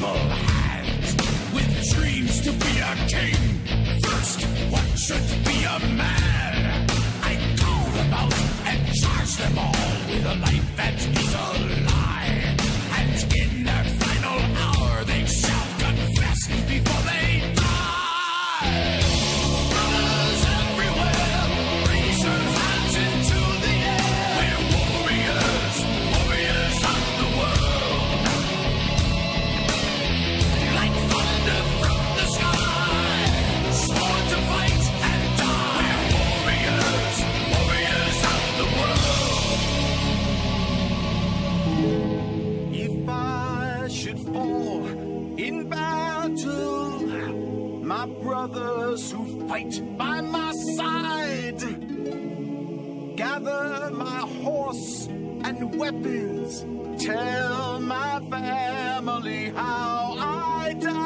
tribal hands with dreams to be a king. First, what should be a man? I call them out and charge them all with a life that is a lie. And in their final hour, they shall confess before they die. Brothers everywhere, raise your hands into the air. We're warriors, warriors of the world. Like thunder from the sky, sworn to fight and die. We're warriors, warriors of the world. If I should fall in battle, my brothers who fight by my side gather my horse and weapons, tell my family how I died.